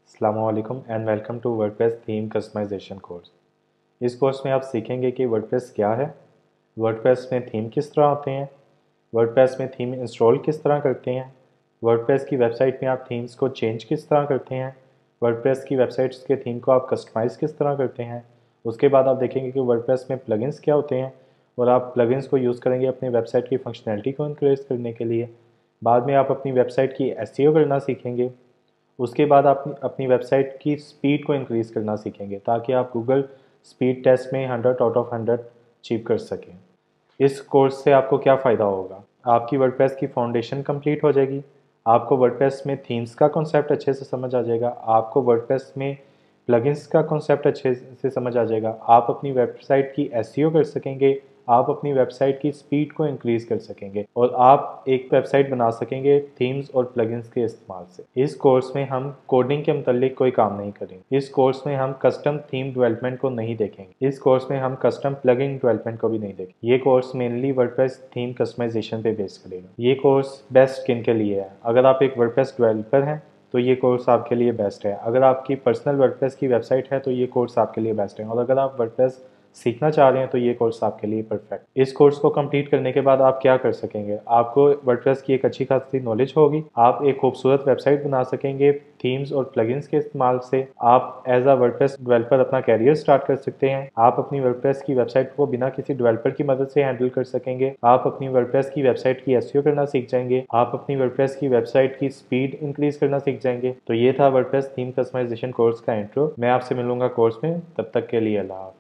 अस्सलामुअलैकुम and welcome to WordPress theme customisation course. इस course में आप सीखेंगे कि वर्डप्रेस क्या है, वर्डप्रेस में थीम किस तरह होते हैं, वर्डप्रेस में थीम इंस्टॉल किस तरह करते हैं, वर्डप्रेस की वेबसाइट में आप थीम्स को चेंज किस तरह करते हैं, वर्डप्रेस की वेबसाइट्स के थीम को आप कस्टमाइज़ किस तरह करते हैं। उसके बाद आप देखेंगे कि वर्डप्रेस में प्लगइन्स क्या होते हैं और आप प्लगइन्स को यूज़ करेंगे अपनी वेबसाइट की फंक्शनैलिटी को इंक्रीज़ करने के लिए। बाद में आप अपनी वेबसाइट की एसईओ करना सीखेंगे। उसके बाद आप अपनी वेबसाइट की स्पीड को इंक्रीज़ करना सीखेंगे ताकि आप गूगल स्पीड टेस्ट में 100 आउट ऑफ 100 अचीव कर सकें। इस कोर्स से आपको क्या फ़ायदा होगा? आपकी वर्डप्रेस की फाउंडेशन कंप्लीट हो जाएगी, आपको वर्डप्रेस में थीम्स का कॉन्सेप्ट अच्छे से समझ आ जाएगा, आपको वर्डप्रेस में प्लगइन्स का कॉन्सेप्ट अच्छे से समझ आ जाएगा, आप अपनी वेबसाइट की एसईओ कर सकेंगे, आप अपनी वेबसाइट की स्पीड को इंक्रीज़ कर सकेंगे और आप एक वेबसाइट बना सकेंगे थीम्स और प्लगइन्स के इस्तेमाल से। इस कोर्स में हम कोडिंग के मुतालिक कोई काम नहीं करेंगे। इस कोर्स में हम कस्टम थीम डेवलपमेंट को नहीं देखेंगे। इस कोर्स में हम कस्टम प्लगइन डेवलपमेंट को भी नहीं देखेंगे। ये course mainly WordPress theme customisation पे बेस करेगा। ये कोर्स बेस्ट किन के लिए है? अगर आप एक वर्डप्रेस डेवलपर हैं तो ये कोर्स आपके लिए बेस्ट है। अगर आपकी पर्सनल वर्डप्रेस की वेबसाइट है तो ये कोर्स आपके लिए बेस्ट है, और अगर आप वर्डप्रेस सीखना चाह रहे हैं तो ये कोर्स आपके लिए परफेक्ट। इस कोर्स को कंप्लीट करने के बाद आप क्या कर सकेंगे? आपको वर्डप्रेस की एक अच्छी खासी नॉलेज होगी, आप एक खूबसूरत वेबसाइट बना सकेंगे थीम्स और प्लगइन्स के इस्तेमाल से। आप एज अ वर्डप्रेस डेवलपर अपना कैरियर स्टार्ट कर सकते हैं। आप अपनी वर्डप्रेस की वेबसाइट को बिना किसी डेवलपर की मदद से हैंडल कर सकेंगे। आप अपनी वर्डप्रेस की वेबसाइट की एसईओ करना सीख जाएंगे। आप अपनी वर्डप्रेस की वेबसाइट की स्पीड इंक्रीज करना सीख जाएंगे। तो ये था वर्डप्रेस थीम कस्टमाइजेशन कोर्स का इंट्रो। मैं आपसे मिलूंगा कोर्स में, तब तक के लिए अल्लाह हाफ़िज़।